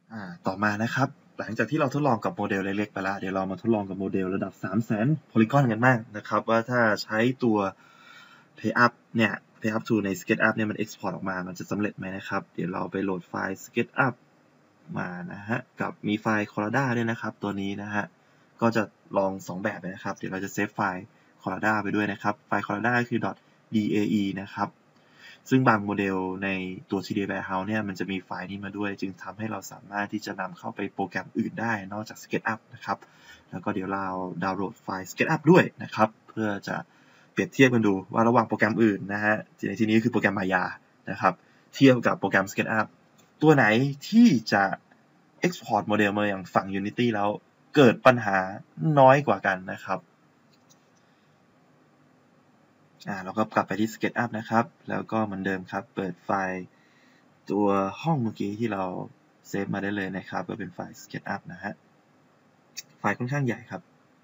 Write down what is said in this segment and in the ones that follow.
ต่อมานะครับหลังจากที่เราทดลองกับโมเดลเล็กๆไปแล้วเดี๋ยวเรามาทดลองกับโมเดลระดับ 300,000 โพลีกอนกันบ้างนะครับว่าถ้าใช้ตัว PlayUp เนี่ย PlayUp 2 ใน SketchUp เนี่ยมัน Export ออกมามันจะสำเร็จไหมนะครับเดี๋ยวเราไปโหลดไฟล์ SketchUp มานะฮะกับมีไฟล์ Collada ด้วยนะครับตัวนี้นะฮะก็จะลอง2แบบเลยนะครับเดี๋ยวเราจะเซฟไฟล์ Collada ไปด้วยนะครับไฟล์ Collada คือ .dae นะครับซึ่งบางโมเดลในตัว 3D Warehouse เนี่ยมันจะมีไฟล์นี้มาด้วยจึงทำให้เราสามารถที่จะนำเข้าไปโปรแกรมอื่นได้นอกจาก SketchUp นะครับแล้วก็เดี๋ยวเราดาวน์โหลดไฟล์ SketchUp ด้วยนะครับเพื่อจะเปรียบเทียบกันดูว่าระหว่างโปรแกรมอื่นนะฮะในที่นี้คือโปรแกรม Maya นะครับเทียบกับโปรแกรม SketchUp ตัวไหนที่จะ Export โมเดลมาอย่างฝั่ง Unity แล้วเกิดปัญหาน้อยกว่ากันนะครับเราก็กลับไปที่ SketchUp นะครับแล้วก็เหมือนเดิมครับเปิดไฟล์ตัวห้องเมื่อกี้ที่เราเซฟมาได้เลยนะครับก็เป็นไฟล์ SketchUp นะฮะไฟล์ค่อนข้างใหญ่ครับ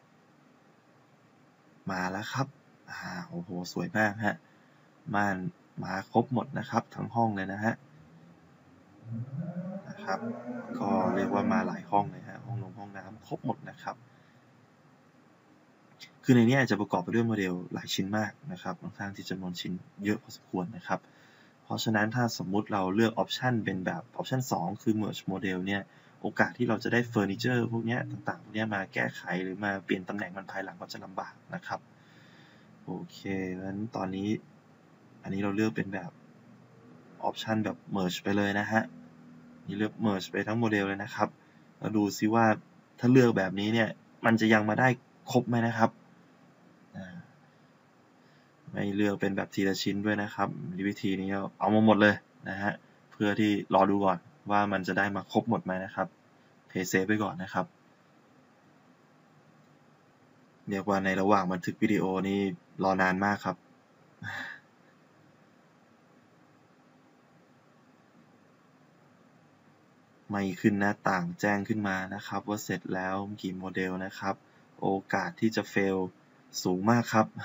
มาแล้วครับโอ้โหสวยมากฮะมันมาครบหมดนะครับทั้งห้องเลยนะครับก็เรียกว่ามาหลายห้องเลยฮะห้องน้ำครบหมดนะครับคือในนี้จะประกอบไปด้วยโมเดลหลายชิ้นมากนะครับค่อนข้างที่จำนวนชิ้นเยอะพอสมควรนะครับเพราะฉะนั้นถ้าสมมุติเราเลือกออปชันเป็นแบบออปชัน2คือ merge model เนี่ยโอกาสที่เราจะได้เฟอร์นิเจอร์พวกนี้ต่างๆพวกนี้มาแก้ไขหรือมาเปลี่ยนตำแหน่งมันภายหลังก็จะลำบากนะครับโอเคงั้นตอนนี้อันนี้เราเลือกเป็นแบบออปชันแบบ merge ไปเลยนะฮะนี่เลือก merge ไปทั้งโมเดลเลยนะครับแล้วดูซิว่าถ้าเลือกแบบนี้เนี่ยมันจะยังมาได้ครบไหมนะครับไม่เลือกเป็นแบบทีละชิ้นด้วยนะครับวิธีนี้เอามาหมดเลยนะฮะเพื่อที่รอดูก่อนว่ามันจะได้มาครบหมดไหมนะครับเพย์เซฟไปก่อนนะครับเรียกว่าในระหว่างบันทึกวิดีโอนี่รอนานมากครับไม่ขึ้นหน้าต่างแจ้งขึ้นมานะครับว่าเสร็จแล้วกี่โมเดลนะครับโอกาสที่จะเฟลสูงมากครับ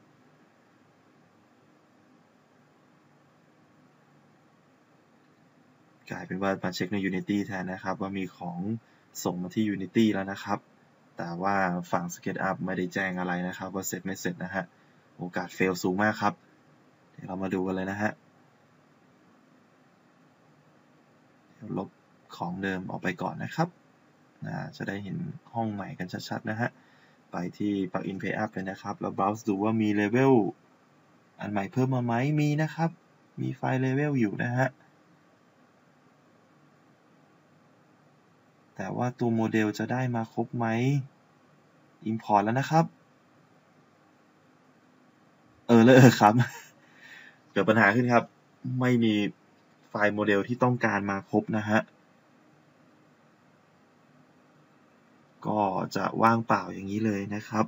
กลายเป็นว่ามาเช็คใน Unity แทนนะครับว่ามีของส่งมาที่ Unity แล้วนะครับแต่ว่าฝั่ง SketchUp ไม่ได้แจ้งอะไรนะครับว่าเสร็จไม่เสร็จนะฮะโอกาสเฟลสูงมากครับเดี๋ยวเรามาดูกันเลยนะฮะลบของเดิมออกไปก่อนนะครับจะได้เห็นห้องใหม่กันชัดๆนะฮะไปที่ Plugin PlayUp เลยนะครับแล้ว browse ดูว่ามี level อันใหม่เพิ่มมาไหมมีนะครับมีไฟล์ level อยู่นะฮะแต่ว่าตัวโมเดลจะได้มาครบไหม import แล้วนะครับเลยครับเกิดปัญหาขึ้นครับไม่มีไฟล์โมเดลที่ต้องการมาครบนะฮะก็จะว่างเปล่าอย่างนี้เลยนะครับ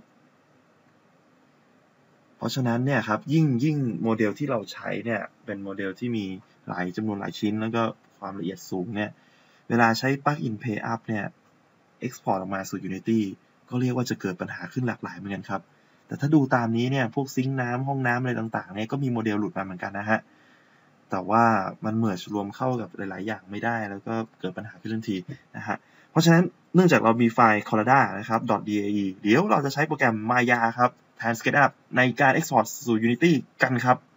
เพราะฉะนั้นเนี่ยครับยิ่งโมเดลที่เราใช้เนี่ยเป็นโมเดลที่มีจำนวนหลายชิ้นแล้วก็ความละเอียดสูงเนี่ยเวลาใช้ Plugin PlayUp เนี่ย Export ออกมาสู่ Unity ก็เรียกว่าจะเกิดปัญหาขึ้นหลากหลายเหมือนกันครับแต่ถ้าดูตามนี้เนี่ยพวกซิงค์น้ำห้องน้ำอะไรต่างๆเนี่ยก็มีโมเดลหลุดมาเหมือนกันนะฮะแต่ว่ามันเมิร์จรวมเข้ากับหลายๆอย่างไม่ได้แล้วก็เกิดปัญหาขึ้นทันทีนะฮะเพราะฉะนั้นเนื่องจากเรามีไฟล์ Collada นะครับ .dae เดี๋ยวเราจะใช้โปรแกรม Maya ครับแทน SketchUp ในการ Export สู่ Unity กันครับ